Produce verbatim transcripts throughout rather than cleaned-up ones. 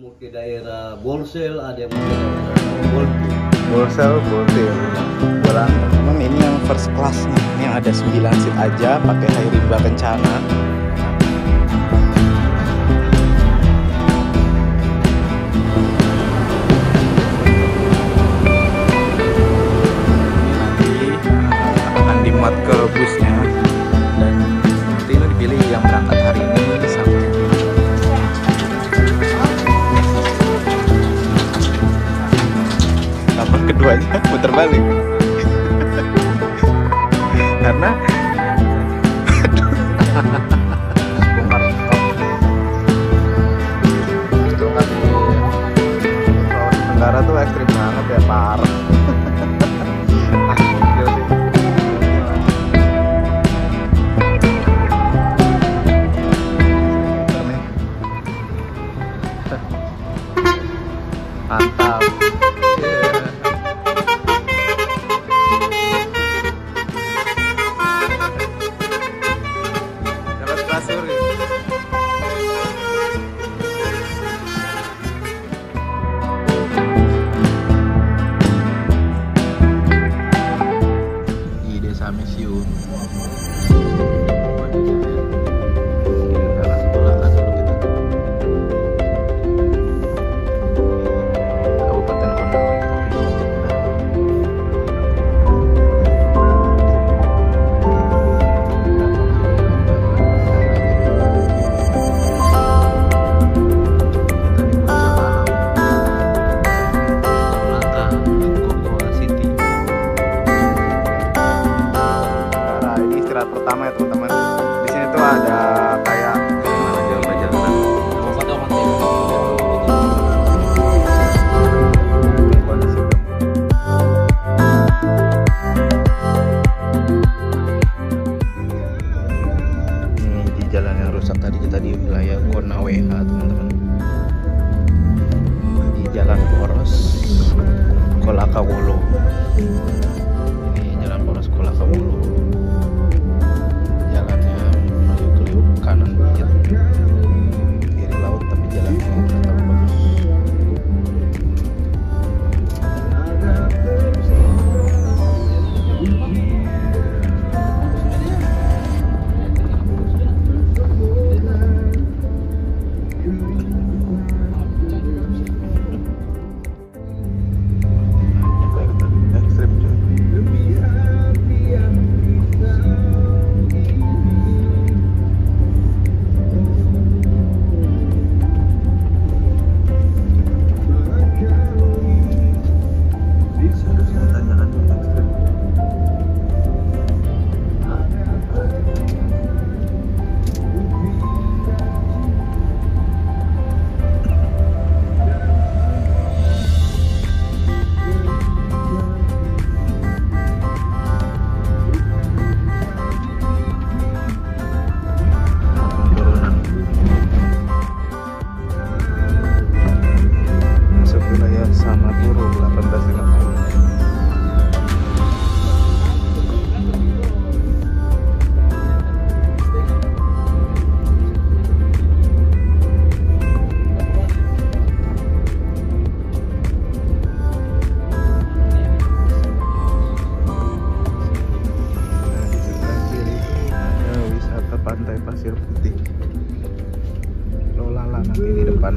mau ke daerah Bolsel, ada yang mau ke daerah Bolti. Bolsel, Bolti. Bola. Teman ini yang first class nih. Ini yang ada sembilan seat aja, pakai air rimba kencana. Ke busnya dan nanti ini dipilih yang berangkat hari ini sama kapal keduanya putar balik karena bongkar stok Tenggara tuh ekstrim banget ya, parah. Mantap. Yeah. Dapat kasur ya. Di Desa Mesiun. Pertama ya teman-teman, di sini tuh ada kayak jalan-jalan. Ini di jalan yang rusak tadi, kita di wilayah Konaweha teman-teman. Di Jalan Poros Kolakawolo. Ini Jalan Poros Kolakawolo. Kanan bukit, kiri laut, tapi jalannya nggak terlalu bagus. Ekstrim juga. Pantai Pasir Putih. Lolala nanti di depan.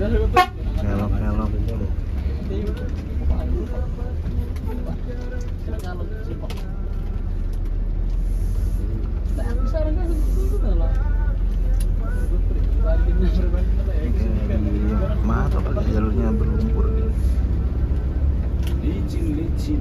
Kelok kelok. Maaf apalagi jalurnya berlumpur nih. Licin licin.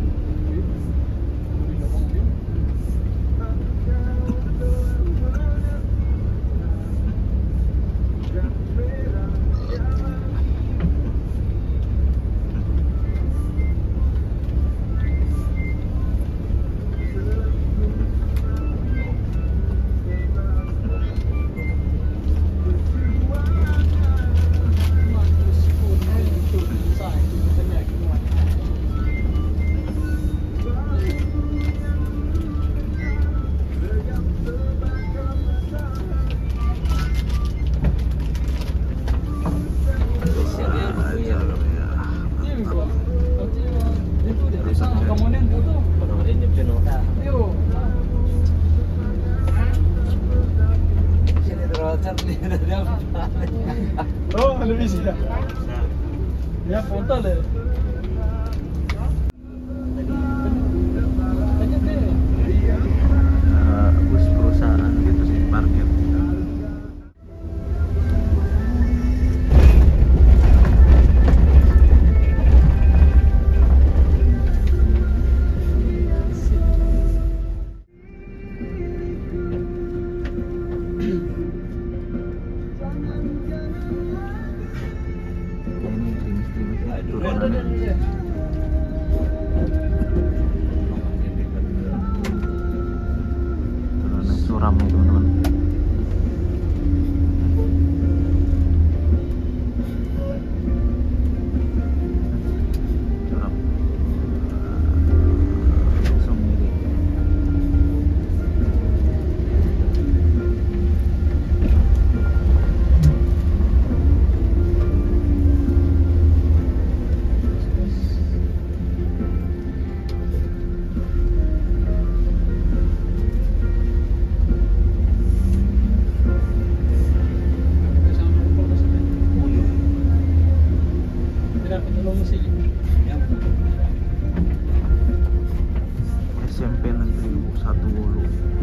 Oh, lebih sih ya. Ya, foto deh. Uh, bus perusahaan gitu sih parkir. Suram nih teman-teman. Suram. Langsung ini. S M P Negeri satu Wulu.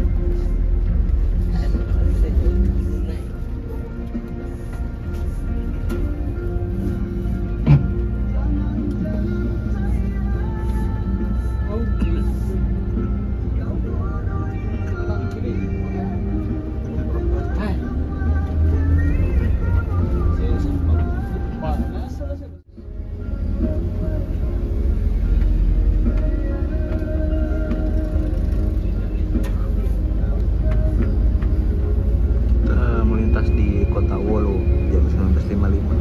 Di Kota Wolo jam sembilan belas lima puluh lima.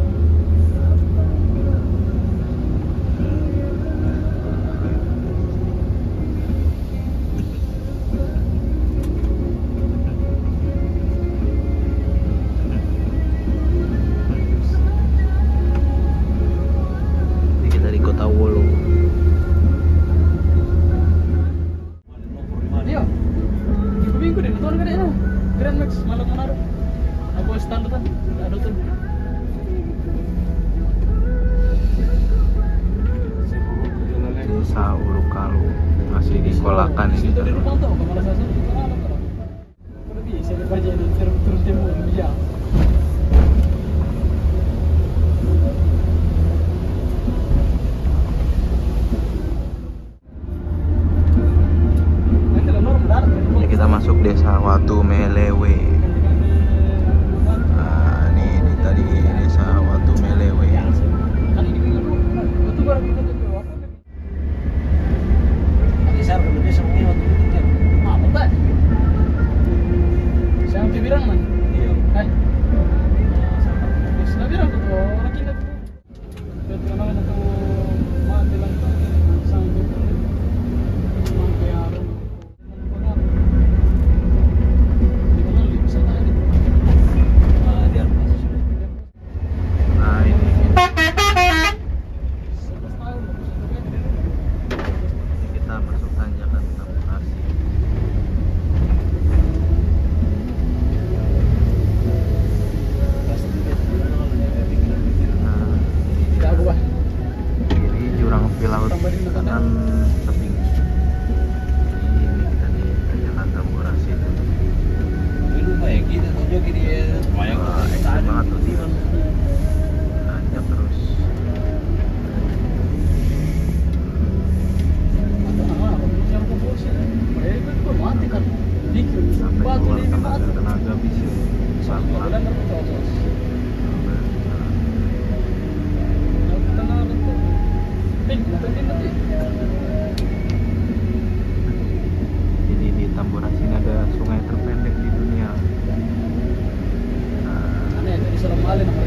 Ini kita di Kota Wolo. Iya. Minggu deh, nonton kan ya. Grand Max malam menaruh. Aku standar kan, ada tuh. Desa Ulukalu masih di Kolakan ini. Dari rumah tuh, kemana saya sih? Udah bisa kerja di turun timur dia. Ini kita masuk desa Watu Melewe. Nah, ini, ini tadi desa Watu Melewe. Siapa bilang man? Iya. Hai. Sudah bilang tuh orang kita tuh. Betul nama itu mati lantai sampai sampai arah. Nah, ini kita masuk tanjakan Bekasi.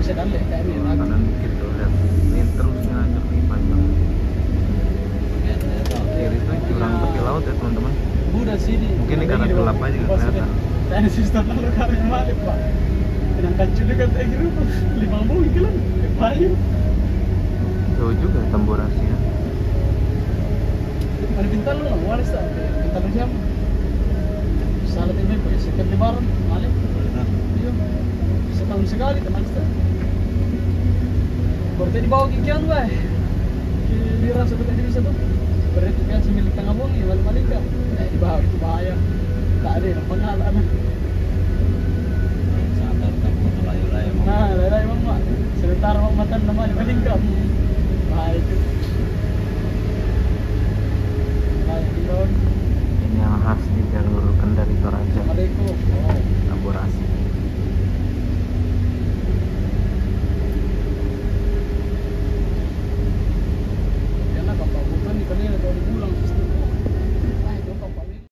bisa dan lihat kayak ini lah. kanan dikit tuh lihat ini terus ngelanjut nih panjang kiri tuh jurang tepi laut ya teman-teman. Udah sini. Mungkin ini karena gelap aja nggak kelihatan. Tadi sistem lalu kami balik pak. Dengan kacau juga kayak gitu, lima puluh gitu lah, payu. Jauh juga Tamborasi ya. Ada bintang lu lah, waris tak? Bintang jam. Salah ini boleh setiap lebaran, balik. Iya. Setahun sekali teman kita. Berarti dibawa kikian bah. Kira sebetulnya di bisa tuh. Berarti kan semilik tengah bumi, balik-balik kan. Eh dibawa itu bahaya. Tak ada yang pengalaman. Sadar kamu layu-layu. Nah, layu-layu mama. Sebentar mau makan namanya meningkat. Bahaya itu. Layu di bawah. Ini yang khas di jalur Kendari Toraja. Assalamualaikum. Oh. Tamborasi. Karena bapak bukan di kalian atau di pulang sistem. Ah itu bapak ini.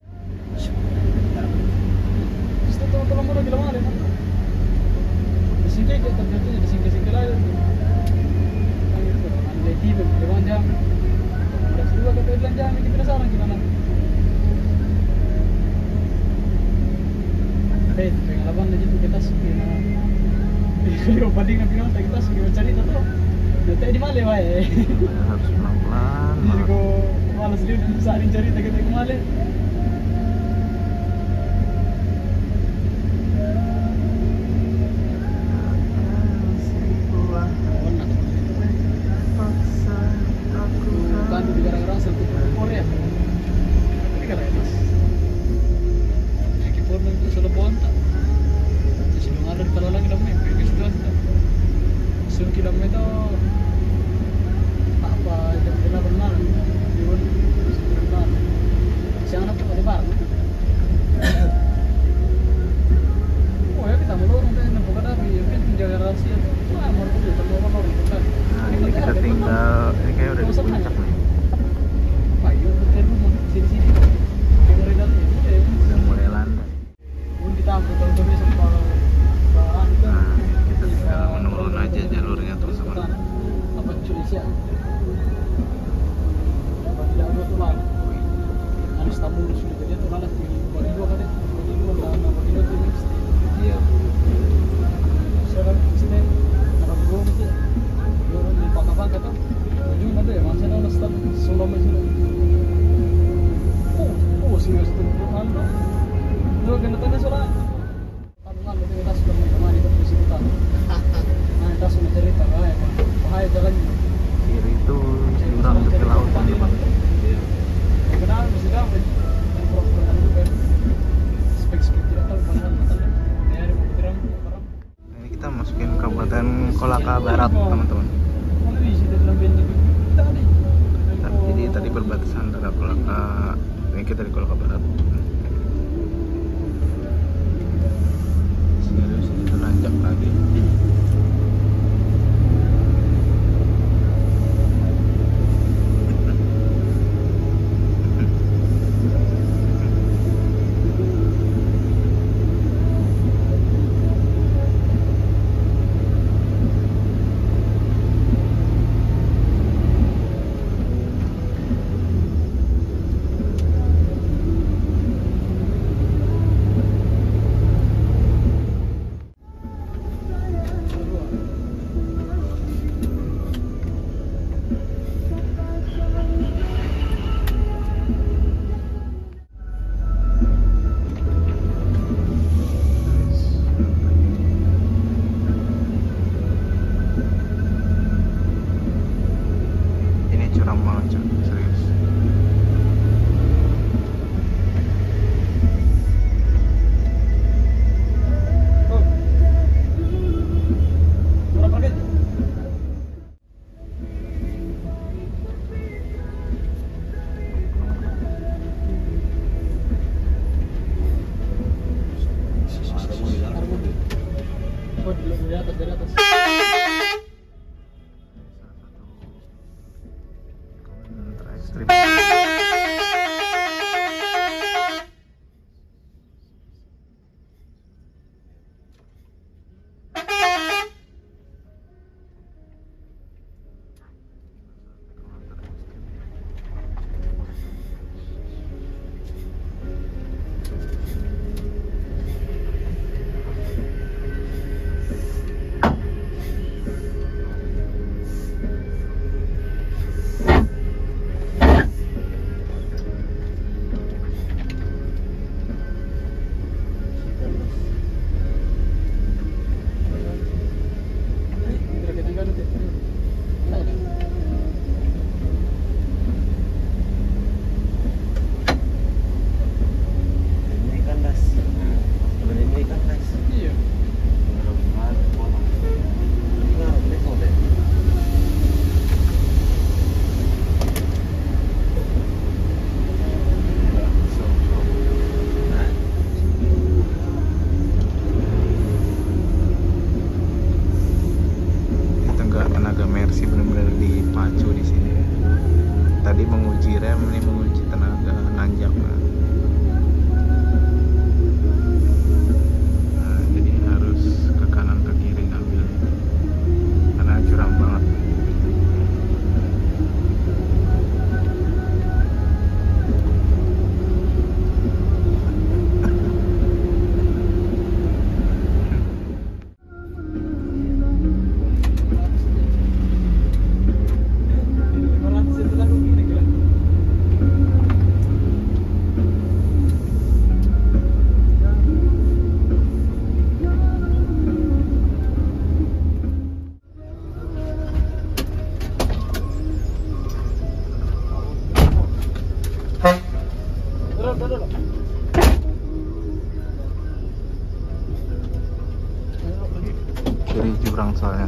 Sistem tolong mula gila mana kan? Disingkir ke terjatuhnya disingkir-singkir aja. Ayo itu, anda tiba di depan jam. Udah kedua kata bilang jam ini penasaran gimana? Eh, pengen laban aja tuh kita sih. Kalau banding nabi kita kita sih cari tuh. Nanti di mana wae? Harus pelan-pelan. Jadi kok malas dia saat ini cerita kita kemana? Bukan di gara-gara satu Korea. Ini kan emas. Yang pun itu sudah bontak. Jadi mengalir kalau lagi dalam ini sudah. Sun kilometer apa jam delapan malam di Won sembilan malam siang apa di bar oh ya kita melorong kan nampak ada ya kan jaga rahasia wah mau tuh kita mau orang kan Nah ini kita tinggal, ini kayak udah di puncak nih. pak yuk kita rumah sini sini kita redan ya Udah mulai landai. pun kita ambil kalau tuh besok kalau bahan itu Nah kita tinggal menurun aja jalurnya teman-teman. apa Indonesia tidak ada tuh lah harus tamu sudah jadi tuh lah bagi dua kan bagi dua lah bagi dua tuh Iya. sekarang sini ada dua mesti orang di pakai-pakai tuh ujung ada ya masih ada staf solo masih oh oh sih harus tuh kan tuh dua kena tanya soalnya taruhan itu kita sudah menemani terus kita nah kita sudah cerita bahaya bahaya jalannya Kiri itu jurang tepi laut teman-teman. kenal mesti dapat yang proper kan itu kan spek-spek tidak tahu padahal matanya ya ada mau berang berang Ini kita masukin Kabupaten Kolaka Barat teman-teman. mana di situ dalam bensin tadi Jadi tadi perbatasan antara Kolaka, ini kita di Kolaka Barat. Serius itu nanjak lagi. Ini curang banget cuy, serius. oh berapa kan Ada mau bilang. oh di atas dari atas Komen terekstrim. kiri jurang soalnya.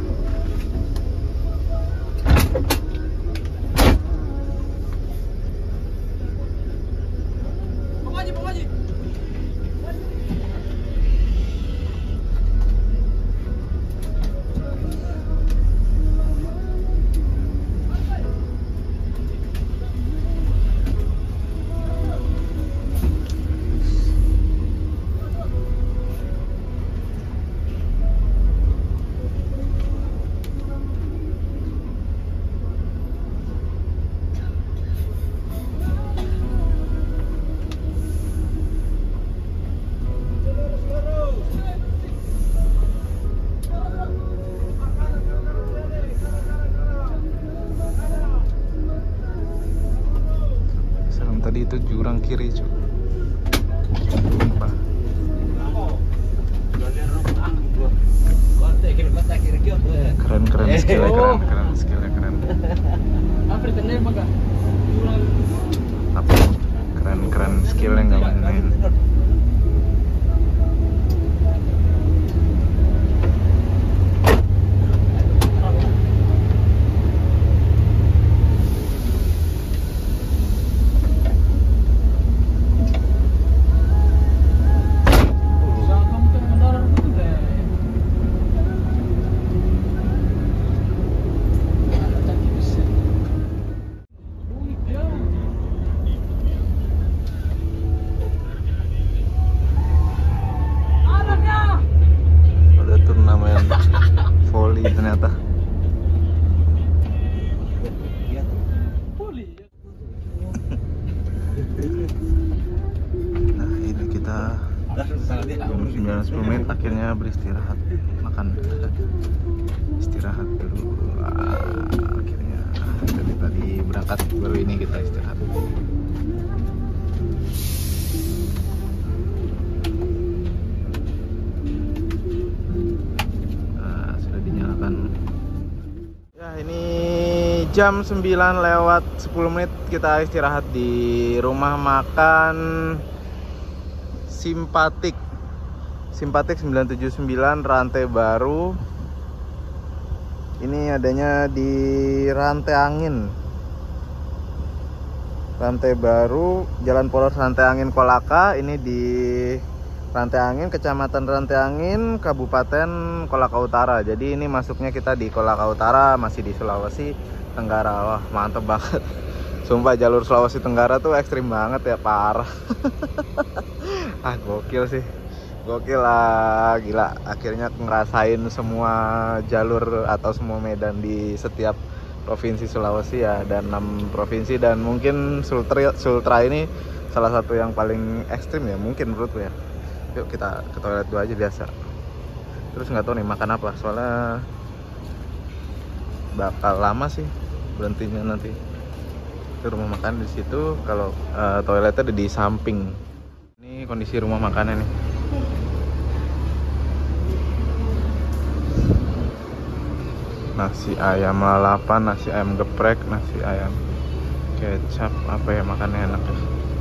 Tadi itu jurang kiri, cuy. Sumpah. Keren keren skillnya, keren keren skillnya keren. Apa ditanya emang gak? Apa? Keren keren skillnya nggak main-main. Volley ternyata. Nah ini kita jam sembilan sepuluh menit akhirnya beristirahat, makan istirahat dulu. Ah, akhirnya dari tadi berangkat baru ini kita istirahat. Jam sembilan lewat sepuluh menit kita istirahat di rumah makan Simpatik Simpatik sembilan tujuh sembilan Rantai Baru. Ini adanya di Rantai Angin, Rantai Baru, Jalan Poros Rantai Angin Kolaka. Ini di Rantai Angin, Kecamatan Rantai Angin, Kabupaten Kolaka Utara. Jadi ini masuknya kita di Kolaka Utara, masih di Sulawesi Tenggara. Wah mantep banget. Sumpah jalur Sulawesi Tenggara tuh ekstrim banget ya, parah. Ah gokil sih, gokil lah, gila. Akhirnya ngerasain semua jalur atau semua medan di setiap provinsi Sulawesi ya, dan enam provinsi, dan mungkin Sultra, Sultra ini salah satu yang paling ekstrim ya mungkin menurutku ya. Yuk kita ke toilet dulu aja biasa. Terus nggak tahu nih makan apa, soalnya bakal lama sih berhentinya nanti. Itu rumah makan di situ. Kalau uh, toiletnya ada di samping. Ini kondisi rumah makannya nih. Nasi ayam lalapan, nasi ayam geprek, nasi ayam kecap, apa ya makannya enak ya.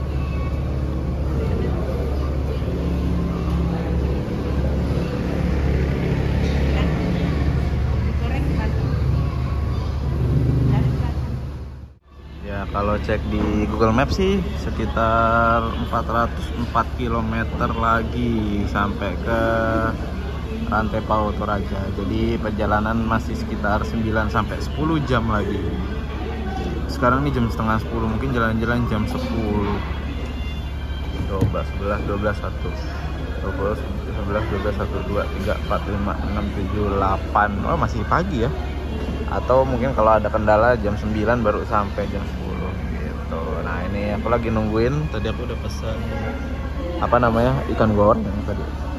Kalau cek di Google Maps sih sekitar empat ratus empat kilometer lagi sampai ke Rantai Paut Toraja. Jadi perjalanan masih sekitar sembilan sampai sepuluh jam lagi. Sekarang nih jam setengah sepuluh, mungkin jalan-jalan jam sepuluh. dua belas, sebelas, dua belas, satu, dua belas, sebelas, dua belas, satu, dua, tiga, empat, lima, enam, tujuh, delapan. Oh masih pagi ya. Atau mungkin kalau ada kendala jam sembilan baru sampai jam sepuluh gitu. Nah ini aku lagi nungguin. Tadi aku udah pesan apa namanya, ikan goreng tadi.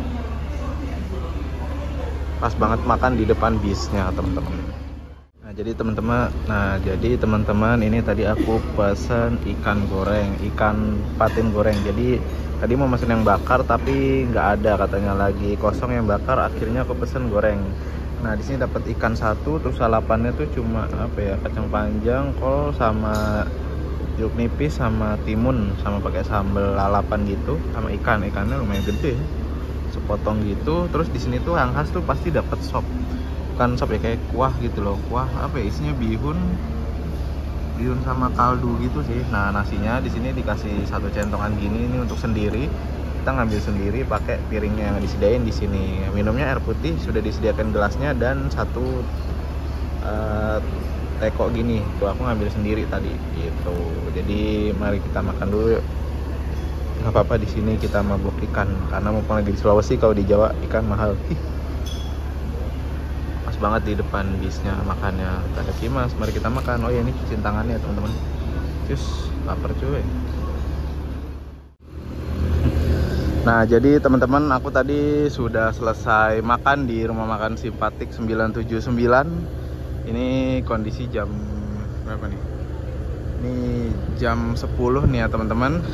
Pas banget makan di depan bisnya teman-teman. Nah jadi teman-teman, nah jadi teman-teman ini tadi aku pesan ikan goreng, ikan patin goreng. Jadi tadi mau pesan yang bakar tapi nggak ada, katanya lagi kosong yang bakar. Akhirnya aku pesan goreng. Nah di sini dapat ikan satu, terus salapannya tuh cuma apa ya, kacang panjang, kol sama jeruk nipis sama timun, sama pakai sambal lalapan gitu, sama ikan. Ikannya lumayan gede, sepotong gitu. Terus di sini tuh yang khas tuh pasti dapat sop, bukan sop ya, kayak kuah gitu loh. Kuah apa ya, isinya bihun bihun sama kaldu gitu sih. Nah nasinya di sini dikasih satu centongan gini, ini untuk sendiri. Kita ngambil sendiri pakai piringnya yang disediain di sini. Minumnya air putih, sudah disediakan gelasnya dan satu uh, teko gini. Tuh aku ngambil sendiri tadi gitu. Jadi mari kita makan dulu yuk. Nggak apa-apa di sini kita mabuk ikan, karena mumpung lagi di Sulawesi, kalau di Jawa ikan mahal. Ih, pas banget di depan bisnya makannya. Ada kimas, mari kita makan. Oh ya, ini cuciin tangannya teman-teman. Cus, lapar cuy. Nah jadi teman-teman, aku tadi sudah selesai makan di rumah makan Simpatik sembilan tujuh sembilan. Ini kondisi jam berapa nih? Ini jam sepuluh nih ya teman-teman.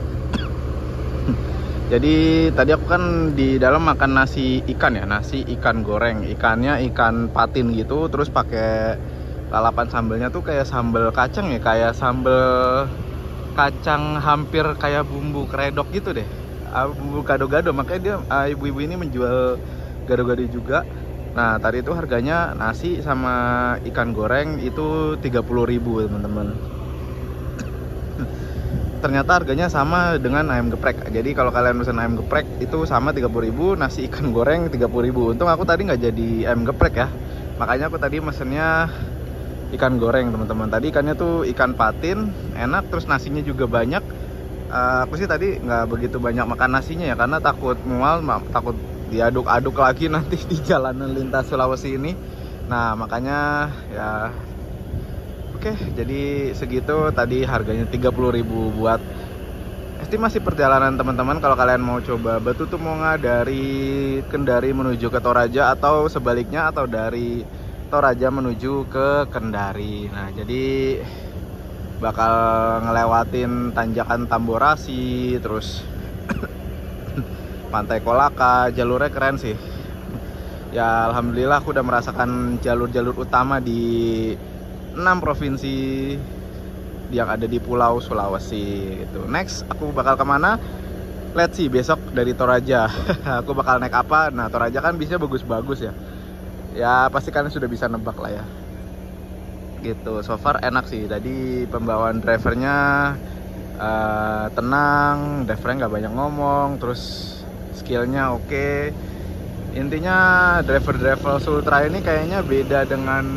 Jadi tadi aku kan di dalam makan nasi ikan ya, nasi ikan goreng. Ikannya ikan patin gitu, terus pakai lalapan sambelnya tuh kayak sambal kacang ya, kayak sambal kacang hampir kayak bumbu kredok gitu deh. Bumbu gado-gado, makanya dia uh, ibu-ibu ini menjual gado-gado juga. Nah tadi itu harganya nasi sama ikan goreng itu tiga puluh ribu teman-teman. Ternyata harganya sama dengan ayam geprek. Jadi kalau kalian pesan ayam geprek itu sama tiga puluh ribu, nasi ikan goreng tiga puluh ribu. Untung aku tadi nggak jadi ayam geprek ya, makanya aku tadi mesennya ikan goreng teman-teman. Tadi ikannya tuh ikan patin, enak, terus nasinya juga banyak. Uh, aku sih tadi nggak begitu banyak makan nasinya ya, karena takut mual, takut diaduk-aduk lagi nanti di jalanan lintas Sulawesi ini. Nah makanya ya oke, jadi segitu tadi harganya tiga puluh ribu buat estimasi perjalanan teman-teman. Kalau kalian mau coba Batu Tumonga dari Kendari menuju ke Toraja, atau sebaliknya, atau dari Toraja menuju ke Kendari. Nah jadi bakal ngelewatin tanjakan Tamborasi, terus Pantai Kolaka. Jalurnya keren sih ya, alhamdulillah aku udah merasakan jalur-jalur utama di enam provinsi yang ada di Pulau Sulawesi gitu. Next aku bakal kemana? Let's see besok dari Toraja. Aku bakal naik apa? Nah Toraja kan bisa bagus-bagus ya. Ya pasti kalian sudah bisa nebak lah ya. Gitu, so far enak sih. Tadi pembawaan drivernya uh, tenang, drivernya nggak banyak ngomong, terus skillnya oke. Okay. Intinya driver-driver Sultra ini kayaknya beda dengan,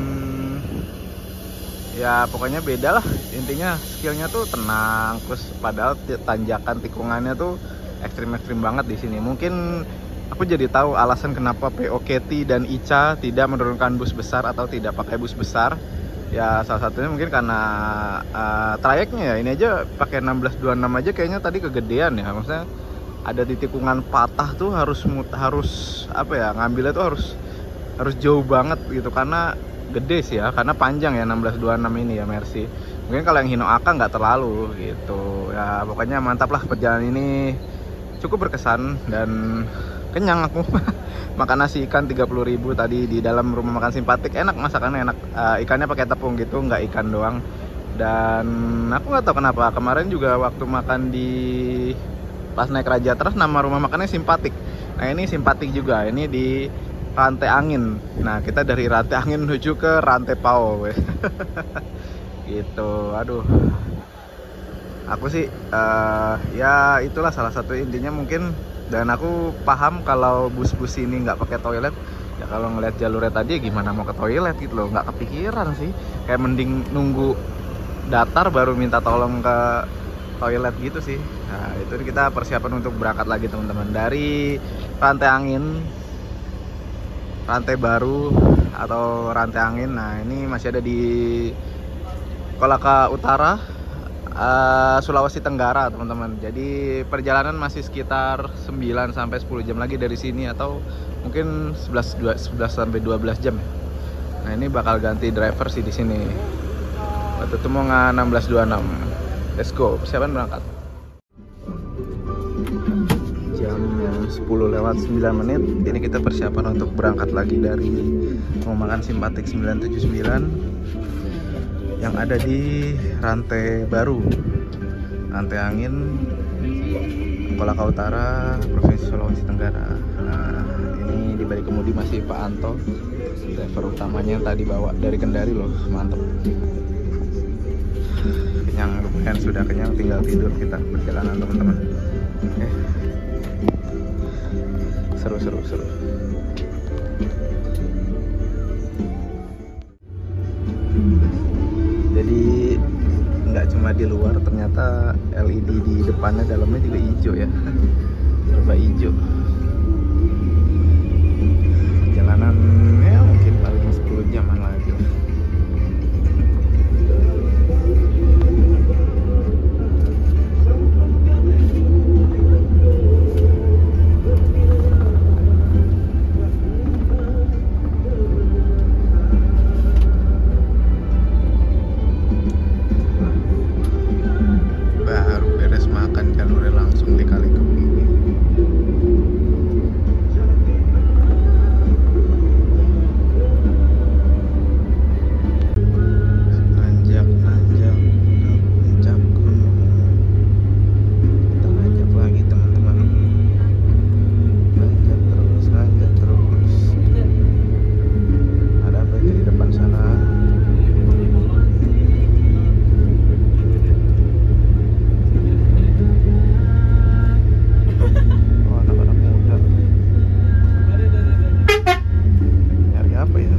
ya pokoknya beda lah. Intinya skillnya tuh tenang, terus padahal tanjakan tikungannya tuh ekstrim-ekstrim banget di sini. Mungkin aku jadi tahu alasan kenapa P O K T dan I C A tidak menurunkan bus besar atau tidak pakai bus besar. Ya salah satunya mungkin karena uh, trayeknya ya, ini aja pakai enam belas dua puluh enam aja kayaknya tadi kegedean ya. Maksudnya ada di tikungan patah tuh harus harus apa ya, ngambilnya tuh harus harus jauh banget gitu, karena gede sih ya, karena panjang ya enam belas dua puluh enam ini ya Mercy. Mungkin kalau yang Hino Aka nggak terlalu gitu ya. Pokoknya mantap lah, perjalanan ini cukup berkesan dan kenyang aku. Makan nasi ikan tiga puluh ribu tadi di dalam rumah makan Simpatik. Enak, masakannya enak. Uh, ikannya pakai tepung gitu, nggak ikan doang. Dan aku nggak tahu kenapa kemarin juga waktu makan di pas naik Raja Trust, nama rumah makannya Simpatik. Nah ini Simpatik juga, ini di Rantai Angin. Nah kita dari Rantai Angin menuju ke Rantai Pao. Gitu, aduh. Aku sih uh, ya itulah salah satu intinya mungkin. Dan aku paham kalau bus-bus ini nggak pakai toilet. Ya kalau ngeliat jalurnya tadi ya gimana mau ke toilet gitu loh. Nggak kepikiran sih. Kayak mending nunggu datar baru minta tolong ke toilet gitu sih. Nah itu kita persiapan untuk berangkat lagi teman-teman. Dari Rantai Angin, Rantai Baru atau Rantai Angin. Nah ini masih ada di Kolaka Utara, Uh, Sulawesi Tenggara teman-teman. Jadi perjalanan masih sekitar sembilan sampai sepuluh jam lagi dari sini, atau mungkin sebelas sampai dua belas jam. Nah ini bakal ganti driver sih di sini. Batu Tumonga enam belas dua puluh enam. Let's go, persiapan berangkat. Jam sepuluh lewat sembilan menit. Ini kita persiapan untuk berangkat lagi dari rumah makan Simpatik sembilan tujuh sembilan yang ada di Rantai Baru, Rantai Angin, Kolaka Utara, Provinsi Sulawesi Tenggara. Nah, ini di balik kemudi masih Pak Anto, driver utamanya yang tadi bawa dari Kendari loh, mantap. Kenyang, lumayan sudah kenyang, tinggal tidur kita perjalanan teman-teman. Oke. Seru seru seru. Jadi nggak cuma di luar, ternyata L E D di depannya dalamnya juga hijau ya. Serba hijau. Jalanan ya mungkin paling sepuluh jaman lagi. Baru beres makan jalurnya langsung di kali kebun. Nanjak nanjak ke puncak gunung. Kita nanjak lagi teman-teman. Nanjak terus, nanjak terus. Ada apa itu di depan sana? Oh, anak-anak muda. Nyari apa ya?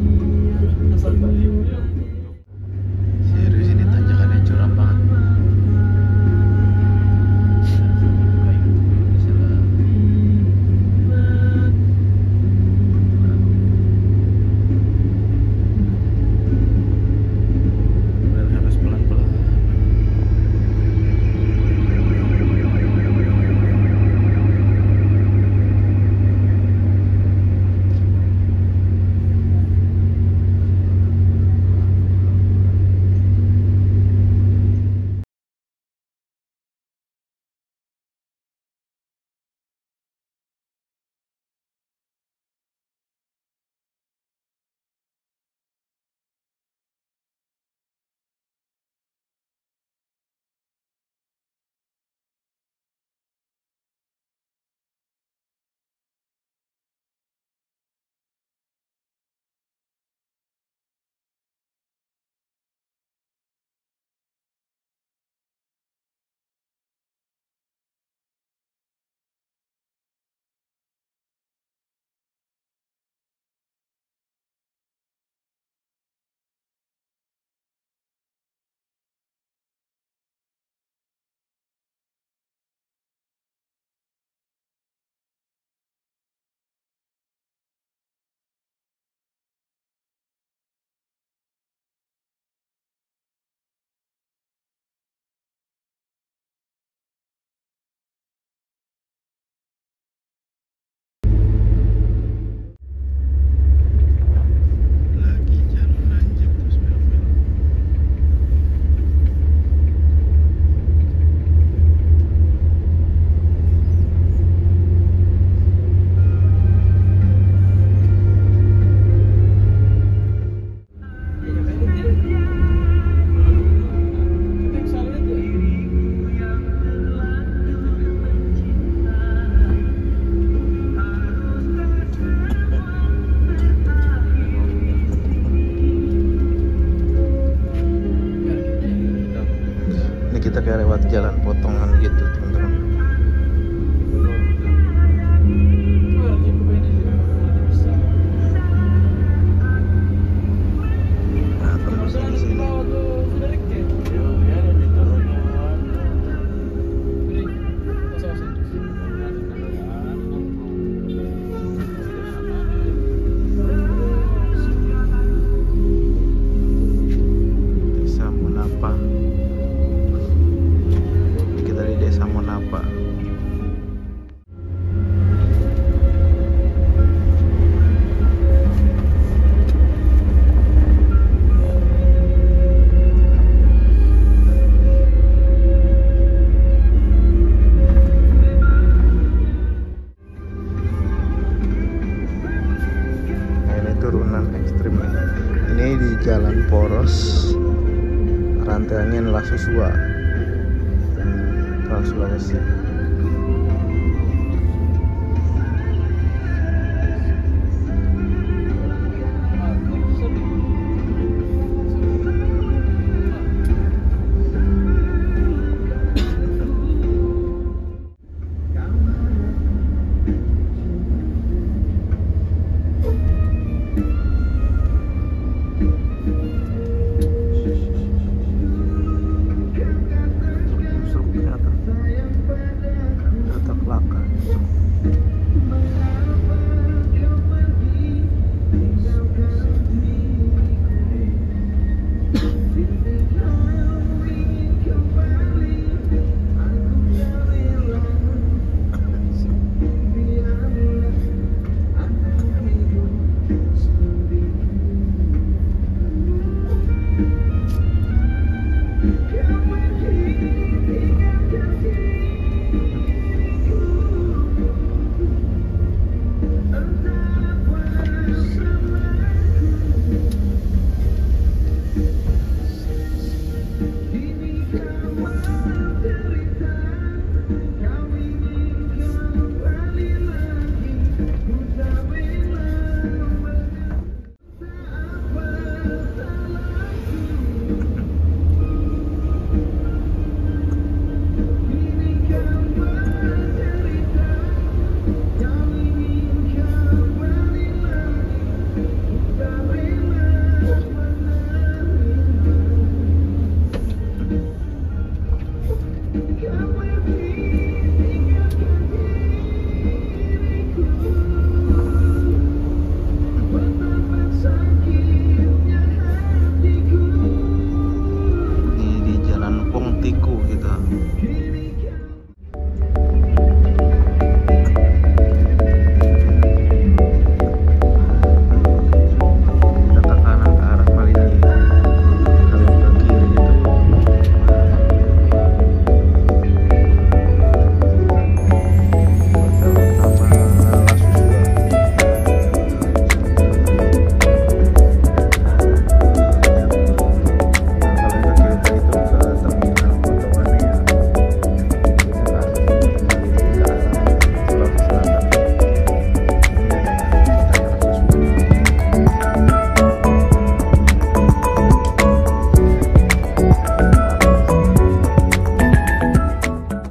Serius ini tanjakannya curam banget. Kayu bisa lah. Bener harus pelan-pelan. Lagi jalur nanjak terus belok-belok. Ini kita kayak lewat jalan potongan gitu teman-teman. Nah, tembus di sini. Desa Monapa. Kita di Desa Monapa. Nah, ini turunan ekstrim. Ini di Jalan Poros, Rantai Angin Lasusua, Trans Sulawesi.